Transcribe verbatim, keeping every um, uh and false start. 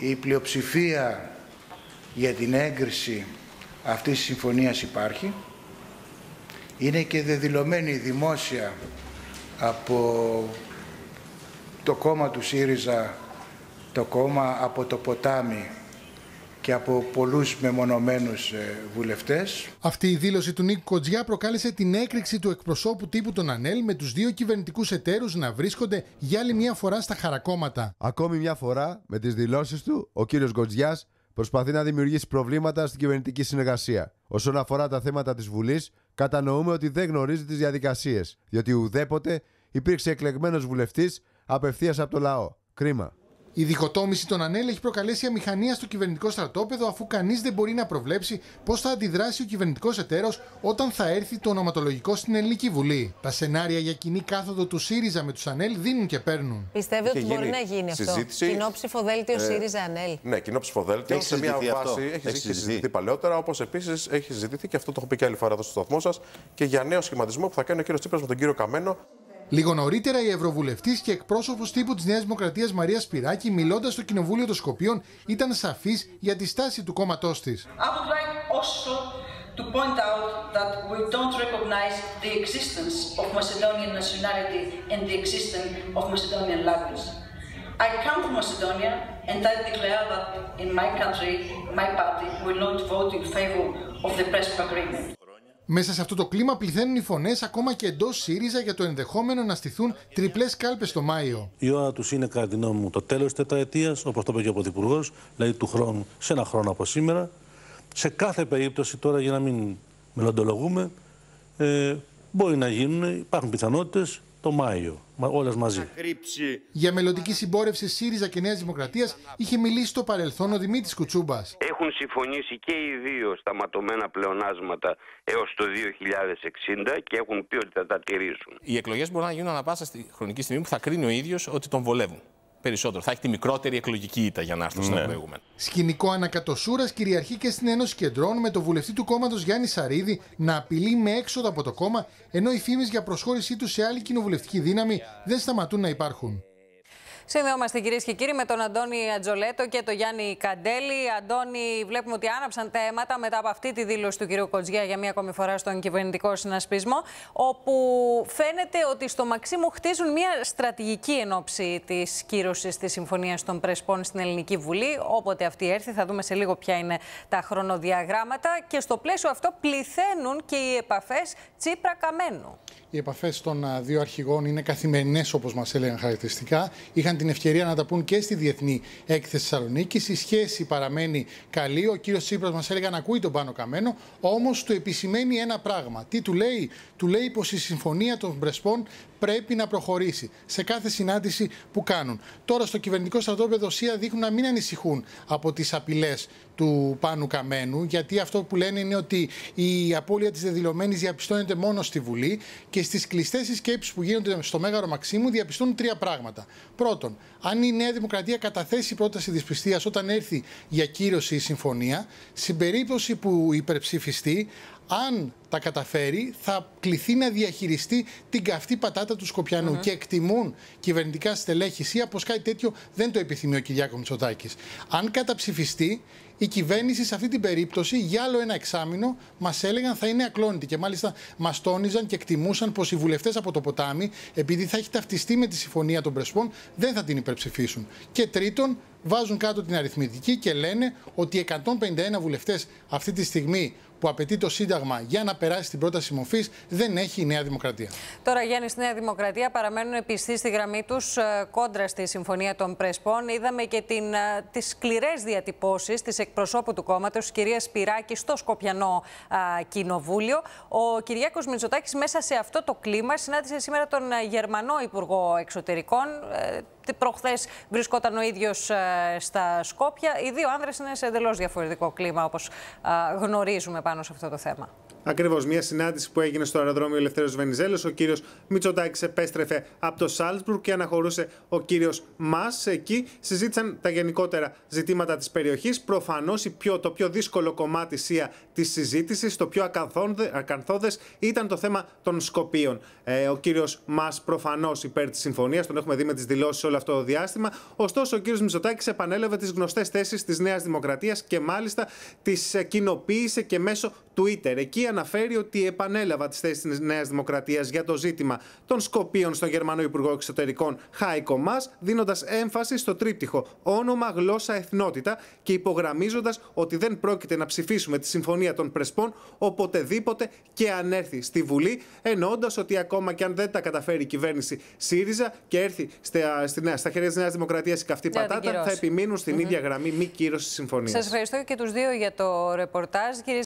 η πλειοψηφία για την έγκριση αυτής της συμφωνίας υπάρχει. Είναι και δεδηλωμένη δημόσια από το κόμμα του ΣΥΡΙΖΑ, το κόμμα από το ποτάμι και από πολλούς μεμονωμένους βουλευτές. Αυτή η δήλωση του Νίκου Κοντζιά προκάλεσε την έκρηξη του εκπροσώπου τύπου των ΑΝΕΛ με τους δύο κυβερνητικούς εταίρους να βρίσκονται για άλλη μια φορά στα χαρακόμματα. Ακόμη μια φορά, με τις δηλώσεις του, ο κύριος Κοντζιάς προσπαθεί να δημιουργήσει προβλήματα στην κυβερνητική συνεργασία. Όσον αφορά τα θέματα της Βουλής, κατανοούμε ότι δεν γνωρίζει τις διαδικασίες, διότι ουδέποτε υπήρξε εκλεγμένος βουλευτής απευθείας από το λαό. Κρίμα. Η διχοτόμηση των ΑΝΕΛ έχει προκαλέσει αμηχανία στο κυβερνητικό στρατόπεδο, αφού κανείς δεν μπορεί να προβλέψει πώς θα αντιδράσει ο κυβερνητικός εταίρος όταν θα έρθει το ονοματολογικό στην Ελληνική Βουλή. Τα σενάρια για κοινή κάθοδο του ΣΥΡΙΖΑ με τους ΑΝΕΛ δίνουν και παίρνουν. Πιστεύει ότι μπορεί να γίνει συζήτηση, αυτό? Κοινό ψηφοδέλτιο ε, ΣΥΡΙΖΑ-ΑΝΕΛ. Ναι, κοινό ψηφοδέλτιο. Έχει σε μια βάση αυτό. έχει, έχει συζητηθεί παλαιότερα, όπως επίσης έχει συζητηθεί και αυτό το έχω πει και άλλη φορά εδώ στο σταθμό σας και για νέο σχηματισμό που θα κάνει ο κύριος Τσίπρας με τον κύριο Καμένο. Λίγο νωρίτερα, η Ευρωβουλευτής και εκπρόσωπος τύπου της Νέας Δημοκρατίας Μαρία Σπυράκη, μιλώντας στο Κοινοβούλιο των Σκοπίων, ήταν σαφής για τη στάση του κόμματός της. I would like also to point out that we don't recognize the existence of Macedonian nationality and the existence of Macedonian language. I come from Macedonia and I declare that in my country, my party will not vote in favor of the Prespa agreement. Μέσα σε αυτό το κλίμα πληθαίνουν οι φωνές ακόμα και εντός ΣΥΡΙΖΑ για το ενδεχόμενο να στηθούν τριπλές κάλπες το Μάιο. Η ώρα τους είναι, κατά τη γνώμη μου, το τέλος της τετραετίας, όπως το είπε και ο Πρωθυπουργός, δηλαδή του χρόνου, σε ένα χρόνο από σήμερα. Σε κάθε περίπτωση, τώρα για να μην μελλοντολογούμε, ε, μπορεί να γίνουν, υπάρχουν πιθανότητες το Μάιο, όλες μαζί. Για μελλοντική συμπόρευση ΣΥΡΙΖΑ και Νέας Δημοκρατίας είχε μιλήσει στο παρελθόν ο Δημήτρης Κουτσούμπας. Έχουν συμφωνήσει και οι δύο σταματωμένα πλεονάσματα έως το δύο χιλιάδες εξήντα και έχουν πει ότι θα τα τηρήσουν. Οι εκλογές μπορούν να γίνουν ανά πάσα στη χρονική στιγμή που θα κρίνει ο ίδιος ότι τον βολεύουν περισσότερο. Θα έχει τη μικρότερη εκλογική ήττα για να έρθει στο προηγούμενο. Σκηνικό ανακατοσούρας κυριαρχεί και στην Ένωση Κεντρών, με το βουλευτή του κόμματος Γιάννη Σαρίδη να απειλεί με έξοδο από το κόμμα, ενώ οι φήμες για προσχώρησή του σε άλλη κοινοβουλευτική δύναμη δεν σταματούν να υπάρχουν. Συνδεόμαστε, κυρίες και κύριοι, με τον Αντώνη Ατζολέτο και τον Γιάννη Καντέλη. Αντώνη, βλέπουμε ότι άναψαν τα αίματα μετά από αυτή τη δήλωση του κυρίου Κοντζιά για μία ακόμη φορά στον κυβερνητικό συνασπισμό, όπου φαίνεται ότι στο Μαξίμου χτίζουν μία στρατηγική εν ώψη της κύρωσης της Συμφωνίας των Πρεσπών στην Ελληνική Βουλή. Όποτε αυτή έρθει, θα δούμε σε λίγο ποια είναι τα χρονοδιαγράμματα. Και στο πλαίσιο αυτό πληθαίνουν και οι επαφές Τσίπρα-Καμένου. Οι επαφές των δύο αρχηγών είναι καθημερινές, όπως μας έλεγαν χαρακτηριστικά. Είχαν την ευκαιρία να τα πούν και στη Διεθνή Έκθεση Θεσσαλονίκης. Η σχέση παραμένει καλή. Ο κύριος Τσίπρας μας έλεγε να ακούει τον Πάνο Καμένο, όμως του επισημαίνει ένα πράγμα. Τι του λέει? Του λέει πως η Συμφωνία των Πρεσπών πρέπει να προχωρήσει σε κάθε συνάντηση που κάνουν. Τώρα στο κυβερνητικό στρατόπεδο ΣΥΑ δείχνουν να μην ανησυχούν από τις απειλές του Πάνου Καμένου, γιατί αυτό που λένε είναι ότι η απώλεια της δεδηλωμένης διαπιστώνεται μόνο στη Βουλή και στις κλειστές συσκέψεις που γίνονται στο Μέγαρο Μαξίμου διαπιστώνουν τρία πράγματα. Πρώτον, αν η Νέα Δημοκρατία καταθέσει πρόταση δυσπιστίας όταν έρθει για κύρωση η συμφωνία, στην περίπτωση που υπερψηφιστεί, αν τα καταφέρει, θα κληθεί να διαχειριστεί την καυτή πατάτα του Σκοπιανού. Mm-hmm. Και εκτιμούν κυβερνητικά στελέχη ΣΥΑ πως κάτι τέτοιο δεν το επιθυμεί ο Κυριάκος Μητσοτάκης. Αν καταψηφιστεί, η κυβέρνηση σε αυτή την περίπτωση για άλλο ένα εξάμηνο μας έλεγαν θα είναι ακλόνητη. Και μάλιστα μας τόνιζαν και εκτιμούσαν πως οι βουλευτές από το ποτάμι, επειδή θα έχει ταυτιστεί με τη Συμφωνία των Πρεσπών, δεν θα την υπερψηφίσουν. Και τρίτον, βάζουν κάτω την αριθμητική και λένε ότι εκατόν πενήντα ένα βουλευτές αυτή τη στιγμή που απαιτεί το Σύνταγμα για να περάσει την πρόταση μορφής δεν έχει η Νέα Δημοκρατία. Τώρα, Γιάννη, στη Νέα Δημοκρατία παραμένουν πιστοί στη γραμμή τους κόντρα στη Συμφωνία των Πρεσπών. Είδαμε και την, τις σκληρές διατυπώσεις της εκπροσώπου του κόμματος, κυρία Σπυράκη, στο Σκοπιανό α, Κοινοβούλιο. Ο Κυριάκος Μητσοτάκης, μέσα σε αυτό το κλίμα, συνάντησε σήμερα τον Γερμανό Υπουργό Εξωτερικών. Προχθές βρισκόταν ο ίδιος στα Σκόπια. Οι δύο άνδρες είναι σε εντελώς διαφορετικό κλίμα, όπως γνωρίζουμε πάνω σε αυτό το θέμα. Ακριβώς, μια συνάντηση που έγινε στο αεροδρόμιο Ελευθέριος Βενιζέλος. Ο κύριος Μητσοτάκης επέστρεφε από το Σάλτσμπουργκ και αναχωρούσε ο κύριος Μας. Εκεί συζήτησαν τα γενικότερα ζητήματα της περιοχής. Προφανώς το πιο δύσκολο κομμάτι ΣΥΑ της συζήτησης, το πιο ακαθόδες, ήταν το θέμα των Σκοπίων. Ε, ο κύριος Μας προφανώς υπέρ της συμφωνίας, τον έχουμε δει με τις δηλώσεις όλο αυτό το διάστημα. Ωστόσο, ο κύριος Μητσοτάκης επανέλαβε τις γνωστές θέσεις της Νέας Δημοκρατίας και μάλιστα τις κοινοποίησε και μέσω Twitter. Εκεί αναφέρει ότι επανέλαβα τις θέσεις της Νέας Δημοκρατίας για το ζήτημα των Σκοπίων στον Γερμανό Υπουργό Εξωτερικών Χάικο Μας, δίνοντας έμφαση στο τρίπτυχο όνομα, γλώσσα, εθνότητα και υπογραμμίζοντας ότι δεν πρόκειται να ψηφίσουμε τη Συμφωνία των Πρεσπών οποτεδήποτε και αν έρθει στη Βουλή, εννοώντας ότι ακόμα και αν δεν τα καταφέρει η κυβέρνηση ΣΥΡΙΖΑ και έρθει στα, στα, στα χέρια της Νέας Δημοκρατίας η καυτή πατάτα, θα επιμείνουν στην mm-hmm. ίδια γραμμή μη κύρωση της συμφωνίας. Σας ευχαριστώ και τους δύο για το ρεπορτάζ.